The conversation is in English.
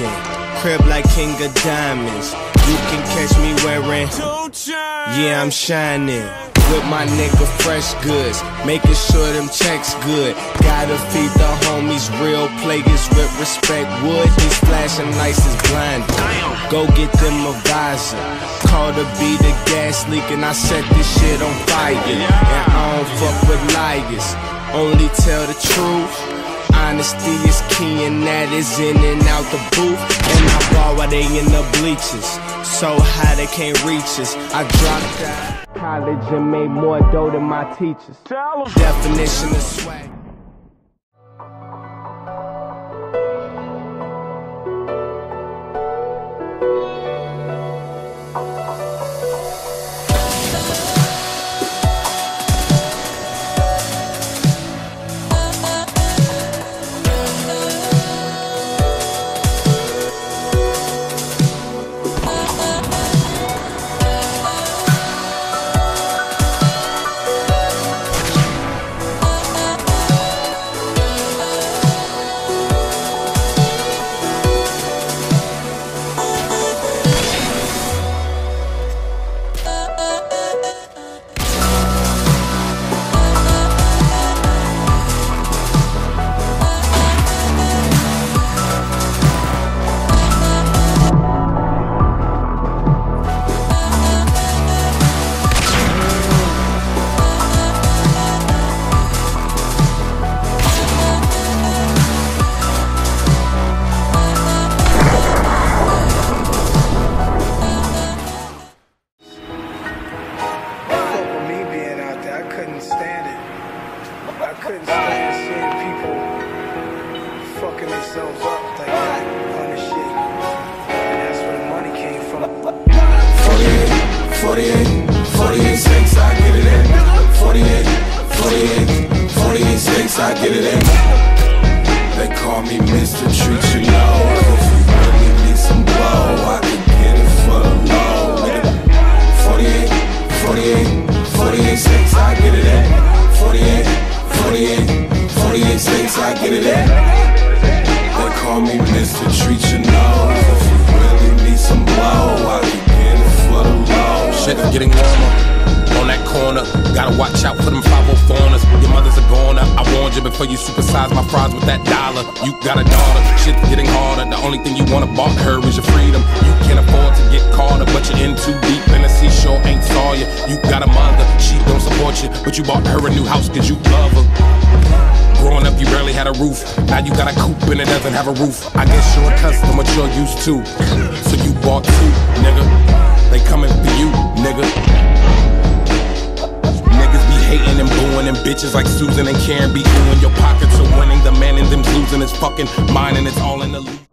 Birkin, crib like King of Diamonds. You can catch me wearing, yeah, I'm shining. With my nigga Fresh Goods, making sure them checks good. Gotta feed the homies, real players with respect. Wood, these flashing lights is blinding. Go get them a visor. Call to be the gas leak and I set this shit on fire. And I don't fuck with liars, only tell the truth. Honesty is key and that is in and out the booth. And I ball while they in the bleachers, so high they can't reach us. I dropped out college and made more dough than my teachers. Definition of swag. I couldn't stand seeing people fucking themselves up like that on the shit. And that's where the money came from. 48 stakes, I get it in. 48 stakes, I get it in. They call me Mr. Treat You Low. If you really need some blow, I can get it for the low. 48 stakes, I get it in. 48 stakes, I get it in. They call me Mr. Treat You Low. If you really need some blow, I can get it for the low. Shit's getting warmer on that corner. Gotta watch out for them 504ers. Your mother's a goner. I warned you before you supersize my fries with that dollar. You got a daughter, shit's getting harder. The only thing you wanna bought her is your freedom. You can't afford to get caught up, but you're in too deep, and the seashore ain't saw you. You got a mother, she don't support you, but you bought her a new house cause you love her. Growing up, you barely had a roof. Now you got a coupe and it doesn't have a roof. I guess you're accustomed what you're used to, so you bought two, nigga. They coming for you, nigga. Niggas be hating and booing and bitches like Susan and Karen be doing. Your pockets are winning, the man in them's losing his fucking mind, and it's all in the loop.